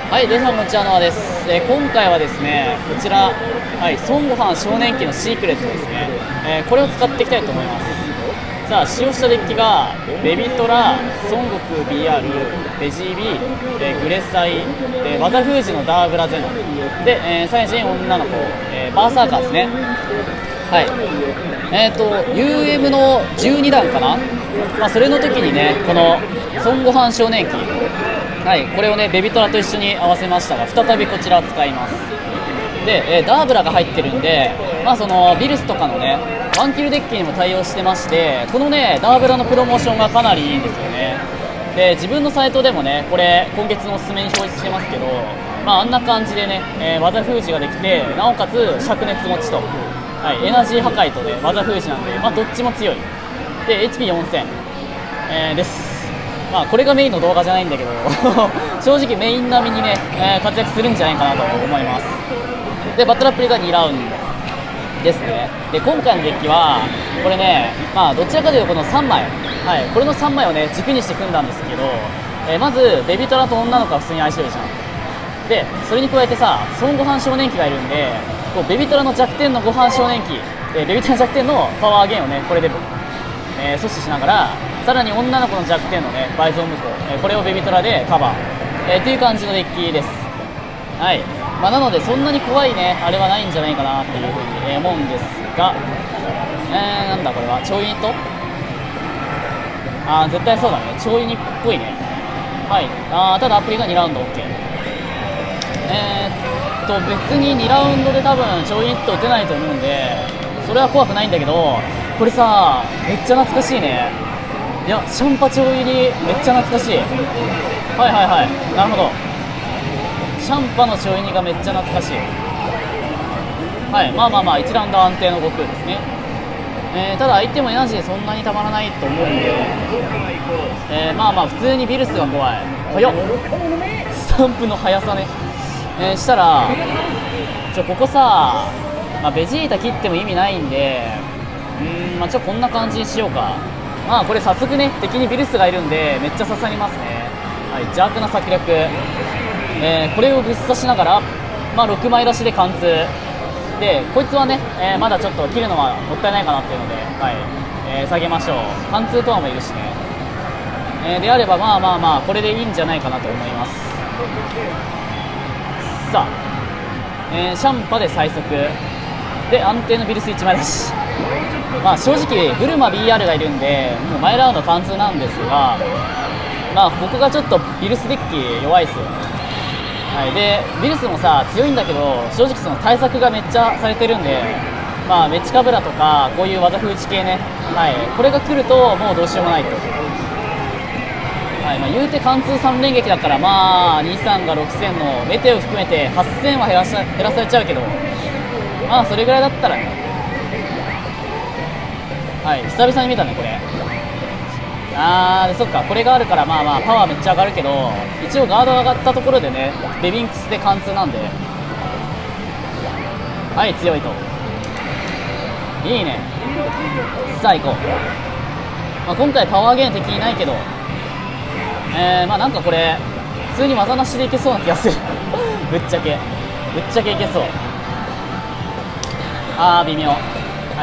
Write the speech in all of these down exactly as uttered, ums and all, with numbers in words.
はい、皆さんこんにちは、ノアです。えー今回はですね、こちら、はい、孫悟飯少年期のシークレットですね、えーこれを使っていきたいと思います。さあ、使用したデッキがベビトラ、孫悟空 ビーアール、ベジービー、えーグレサイ、で技封じのダーブラゼノで、えー、サイジン女の子、えーバーサーカーですね。はい、えーと ユーエム のじゅうにだんかな、まあ、それの時にね、この孫悟飯少年期、はい、これをねベビトラと一緒に合わせましたが、再びこちらを使います。で、えーダーブラが入ってるんで、まあ、そのビルスとかのねワンキルデッキにも対応してまして、このねダーブラのプロモーションがかなりいいんですよね。で、自分のサイトでもねこれ今月のおすすめに表示してますけど、まあ、あんな感じでね、えー技封じができて、なおかつ灼熱持ちと、はい、エナジー破壊とね技封じなんで、まあ、どっちも強いで エイチピーよんせん、えー、です。まあ、これがメインの動画じゃないんだけど正直メイン並みにね、えー活躍するんじゃないかなと思います。で、バトルアプリがにラウンドですね。で、今回のデッキはこれね、まあ、どちらかというとこのさんまい、はい、これのさんまいをね軸にして組んだんですけど、えーまずベビトラと女の子は普通に相性いいじゃん。で、それに加えてさ、孫悟飯少年期がいるんで、こうベビトラの弱点のご飯少年期、でベビトラの弱点のパワーゲインをねこれで、えー阻止しながら、さらに女の子の弱点のね倍増無効、えーこれをベビトラでカバー、えー、っていう感じのデッキです。はい、まあ、なのでそんなに怖いねあれはないんじゃないかなっていうふうに、えー思うんですが、えー、なんだこれは超ユニット、あー絶対そうだね、超ユニっぽいね。はい、あーただアプリがにラウンド OK。 えー、っと別ににラウンドで多分超ユニット打てないと思うんで、それは怖くないんだけど、これさめっちゃ懐かしいね。いや、シャンパ超入りめっちゃ懐かしい。はいはいはい、なるほど、シャンパの超入りがめっちゃ懐かしい。はい、まあまあまあいちラウンド安定の悟空ですね。えーただ相手もエナジーそんなにたまらないと思うんで、えーまあまあ普通にビルスが怖い。早っ、スタンプの速さね。えーしたらちょここさ、まあ、ベジータ切っても意味ないんで、うーんまあちょこんな感じにしようか。まあこれ早速ね敵にビルスがいるんでめっちゃ刺さりますね。はい、邪悪な策略、えーこれをぶっ刺しながら、まあ、ろくまい出しで貫通で、こいつはね、えーまだちょっと切るのはもったいないかなっていうので、はい、えー下げましょう。貫通とはもいるしね、えーであればまあまあまあこれでいいんじゃないかなと思います。さあ、えーシャンパで最速で安定のビルスいちまい出し、まあ正直ブルマ ビーアール がいるんでもう前ラウンド貫通なんですが、まあ僕がちょっとビルスデッキ弱いですよね。はい、でビルスもさ強いんだけど、正直その対策がめっちゃされてるんで、まあメチカブラとかこういう技封じ系ね、はい、これが来るともうどうしようもないと。はいまあ、言うて貫通さん連撃だから、まあにさんがろくせんのメテを含めてはっせんは減らさ減らされちゃうけど、まあそれぐらいだったらね、はい、久々に見たねこれ。あーでそっか、これがあるからまあまあパワーめっちゃ上がるけど、一応ガード上がったところでねベビンクスで貫通なんで、はい強いと、いいね。さあ行こう。まあ、今回パワーゲーン敵いないけど、えー、まあなんかこれ普通に技なしでいけそうな気がするぶっちゃけぶっちゃけいけそう。あー微妙、はい、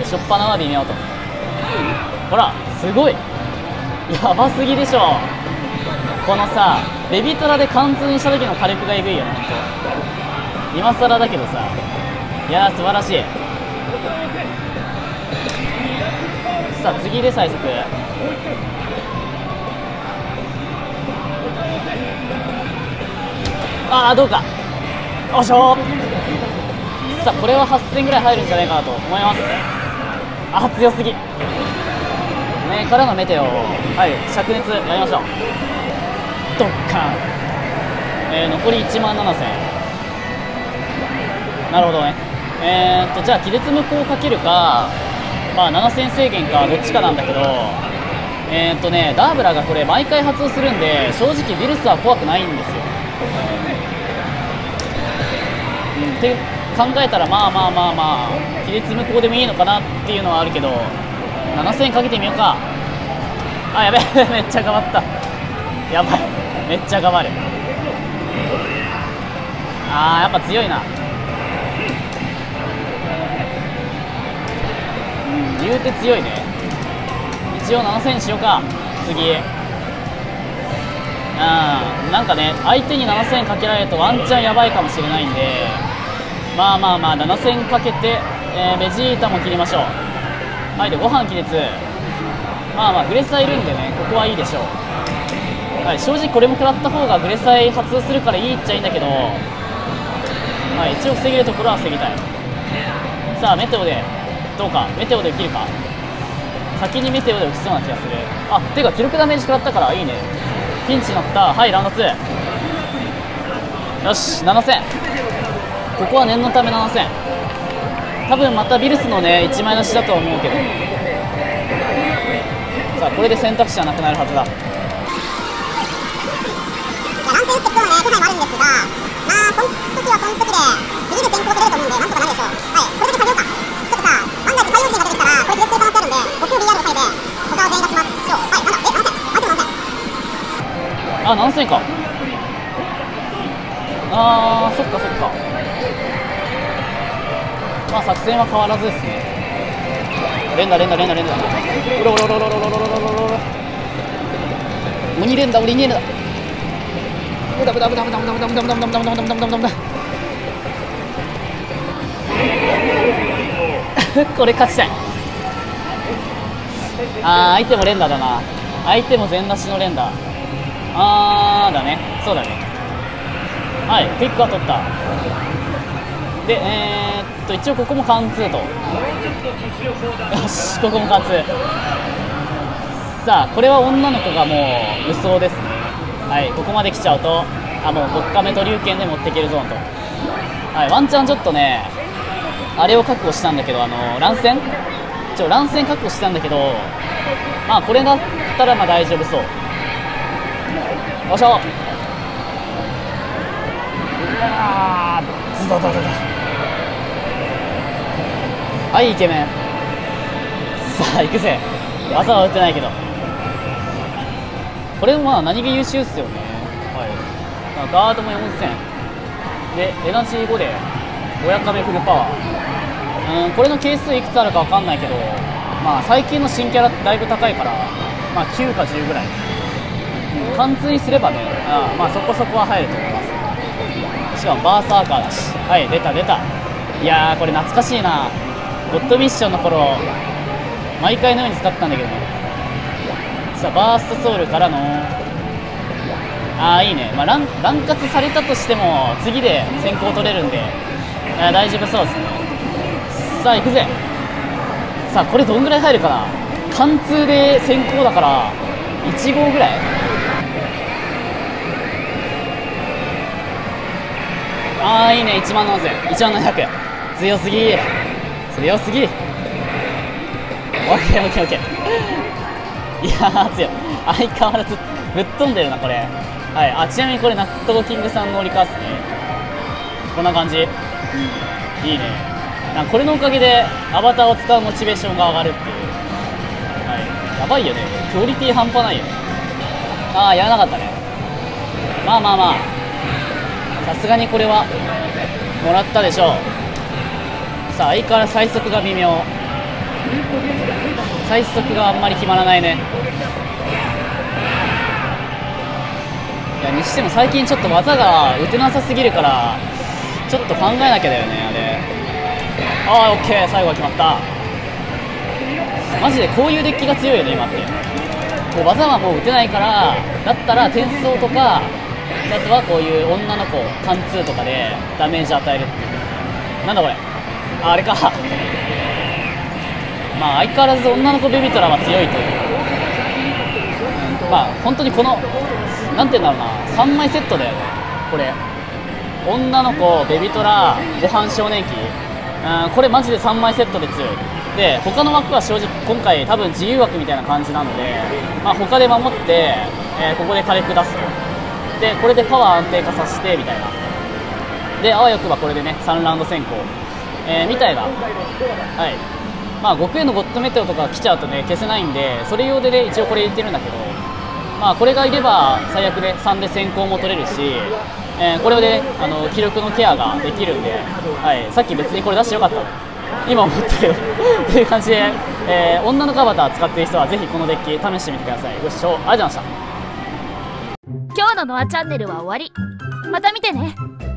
しょっぱなは微妙と。ほらすごいやばすぎでしょこのさ、ベビトラで貫通にした時の火力がえぐいよね、ほんと今更だけどさ。いやー素晴らしい。さあ次で最速、ああどうか、よいしょ。さあこれははっせんぐらい入るんじゃないかなと思います。あ強すぎね、からのメテオ、はい灼熱やりましょう。ドッカン、えー、残りいちまんななせん、なるほどね。えー、っとじゃあ気絶無効かけるか、まあななせん制限かどっちかなんだけど、えー、っとねダーブラがこれ毎回発動するんで、正直ビルスは怖くないんですよ。うん、って考えたらまあまあまあまあ気絶無効でもいいのかなっていうのはあるけど、ななせんかけてみようか。あやべえめっちゃ頑張った、やばいめっちゃ頑張る。 あーやっぱ強いな。うん言うて強いね。一応ななせんにしようか次。うんなんかね相手にななせんかけられるとワンチャンやばいかもしれないんで、まあまあまあななせんかけて、えー、ベジータも切りましょう。はいでご飯起列。まあまあグレサイいるんでねここはいいでしょう。はい正直これも食らった方がグレサイ発動するからいいっちゃいいんだけど、はい、一応防げるところは防ぎたい。さあメテオでどうか。メテオで生きるか。先にメテオで打ちそうな気がする。あてか記録ダメージ食らったからいいね。ピンチになった。はいラウンドツー。よしななせん。ここは念のためななせん。多分またビルスのねいちまい出しだとは思うけど、さあこれで選択肢はなくなるはずだ。 乱戦打ってきそうなね気配もあるんですが、まあその時はその時で次で先行取れると思うんでなんとかなるでしょう。はいこれだけ下げようか。ちょっとさ万が一海洋神が出てきたらこれ絶対可能性あるんで僕を ビーアール を下げて他を全員出しましょう。はいなんだえななせん相手もななせん。 あ何戦か。あーそっかそっか。まあ作戦は変わらずですね。連打連打連打連打うろうろうろうろうろうろうろうろうろ鬼連打鬼連打ブダブダブダブダブダブダブダブダブダブダブダブダブダブダブダこれ勝ちたい。あー相手も連打だな。相手も全出しの連打。あーだねそうだね。はいクイックは取った。でえー、っと一応ここも貫通と。よしここも貫通。さあこれは女の子がもう無双ですね。はいここまで来ちゃうとあもうごっかめと龍拳で持っていけるゾーンと。はいワンチャンちょっとねあれを確保したんだけど、あの乱戦ちょ乱戦確保したんだけど、まあこれだったらまあ大丈夫そう。よいしょ。あーズドドドド。はいイケメン。さあ行くぜ。技は打ってないけどこれもまあ何気優秀っすよね。はい、ガードもよんせんでエナジーごで親亀フルパワー。うんこれの係数いくつあるか分かんないけど、まあ最近の新キャラってだいぶ高いから、まあ、きゅうかじゅうぐらい、うん、貫通にすればねあまあそこそこは入ると思います。しかもバーサーカーだし。はい出た出た。いやーこれ懐かしいな。ゴッドミッションの頃毎回のように使ったんだけどね。さあバーストソウルからのあーいいね、まあ、乱, 乱活されたとしても次で先行取れるんであ大丈夫そうですね。さあ行くぜ。さあこれどんぐらい入るかな。貫通で先行だからいち号ぐらい。あーいいねいちまんななせんいちまんななひゃく。強すぎ強すぎ。オッケーオッケーオッケー。いやー強い。相変わらずぶっ飛んでるなこれ。はいあちなみにこれ納豆キングさんのリカースね。こんな感じ、うん、いいね。なんかこれのおかげでアバターを使うモチベーションが上がるっていう、はい、やばいよね。クオリティ半端ないよ。ああやらなかったね。まあまあまあさすがにこれはもらったでしょう。さあ相変わらず最速が微妙。最速があんまり決まらないね。いやにしても最近ちょっと技が打てなさすぎるからちょっと考えなきゃだよねあれ。ああオッケー最後は決まった。マジでこういうデッキが強いよね今って。もう技はもう打てないからだったら転送とかあとはこういう女の子貫通とかでダメージ与えるっていう。なんだこれ。ああれか。まあ相変わらず女の子ベビトラは強いという。まあ本当にこのなんていうんだろうなさんまいセットだよねこれ。女の子ベビトラご飯少年期、うんこれマジでさんまいセットで強い。で他の枠は正直今回多分自由枠みたいな感じなので、まあ、他で守って、えー、ここで火力出すと。でこれでパワー安定化させてみたいな。であわよくばこれでねさんラウンド先行、えー、みたいな。はいまあ極限のゴッドメテオとか来ちゃうとね消せないんでそれ用でね一応これ入れてるんだけど、まあこれがいれば最悪でさんで先行も取れるし、 えー、これで、ね、あの気力のケアができるんで、はい、さっき別にこれ出してよかった今思ったけどという感じで、えー、女の子アバター使っている人はぜひこのデッキ試してみてください。ご視聴ありがとうございました。 今日のノアチャンネルは終わり。また見てね。